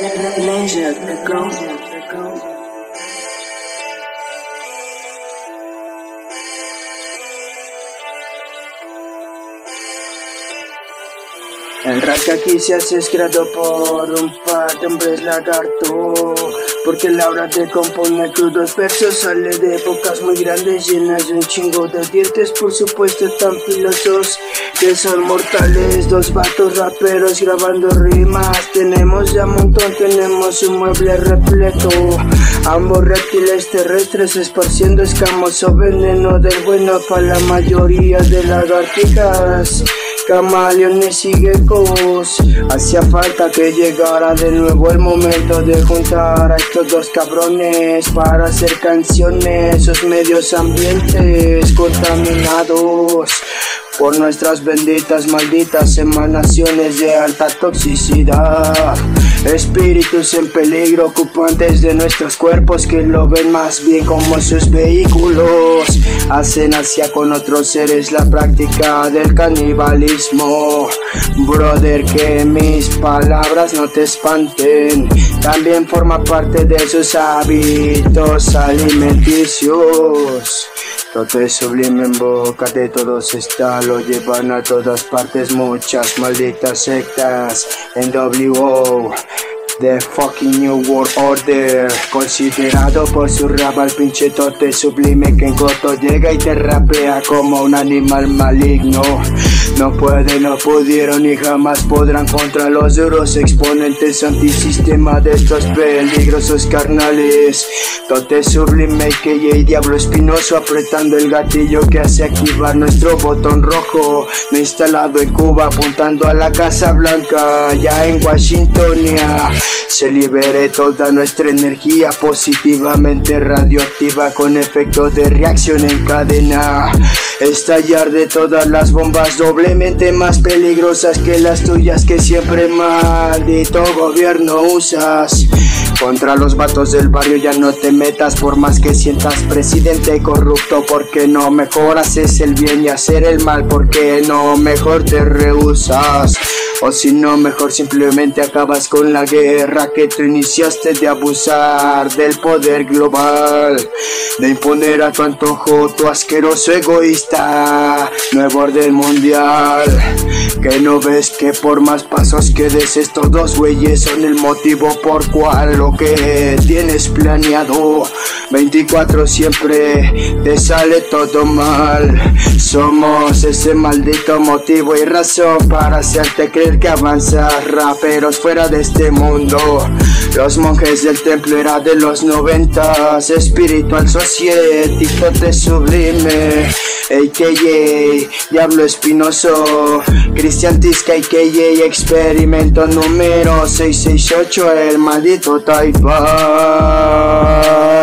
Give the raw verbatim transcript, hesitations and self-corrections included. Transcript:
Leisure, the gold. El rap que aquí se hace es creado por un par de hombres lagarto, porque la hora de componer crudos versos sale de bocas muy grandes llenas de un chingo de dientes, por supuesto tan filosos que son mortales. Dos vatos raperos grabando rimas, tenemos ya un montón, tenemos un mueble repleto. Ambos reptiles terrestres esparciendo escamoso veneno del bueno para la mayoría de lagartijas, camaleones y geckos. Hacía falta que llegara de nuevo el momento de juntar a estos dos cabrones para hacer canciones. Sus medios ambientes contaminados por nuestras benditas malditas emanaciones de alta toxicidad. Espíritus en peligro ocupantes de nuestros cuerpos que lo ven más bien como sus vehículos. Hacen hacia con otros seres la práctica del canibalismo. Brother, que mis palabras no te espanten, también forma parte de sus hábitos alimenticios. Todo es sublime en boca de todos está, lo llevan a todas partes muchas malditas sectas. En W O The fucking New World Order, considerado por su rap al pinche tote sublime que en corto llega y te rapea como un animal maligno. No pueden, no pudieron y jamás podrán contra los duros exponentes antisistema de estos peligrosos carnales. Tote sublime que y Diablo Espinoso apretando el gatillo que hace activar nuestro botón rojo. Me he instalado en Cuba apuntando a la Casa Blanca, ya en Washingtonia. Se libere toda nuestra energía positivamente radioactiva con efecto de reacción en cadena. Estallar de todas las bombas doblemente más peligrosas que las tuyas que siempre maldito gobierno usas. Contra los vatos del barrio ya no te metas por más que sientas presidente corrupto, porque no mejor haces el bien y hacer el mal, porque no mejor te rehusas. O si no, mejor simplemente acabas con la guerra que tú iniciaste de abusar del poder global, de imponer a tu antojo tu asqueroso egoísta nuevo orden mundial. Que no ves que por más pasos que des estos dos güeyes son el motivo por cual lo que tienes planeado veinticuatro siempre te sale todo mal. Somos ese maldito motivo y razón para hacerte creer que avanzas, raperos fuera de este mundo. Los monjes del templo era de los noventas, Spiritual Society, Tote Sublime, A K A Diablo Espinoso, Cristian Tisca, A K A Experimento número seiscientos sesenta y ocho, el maldito Taipa.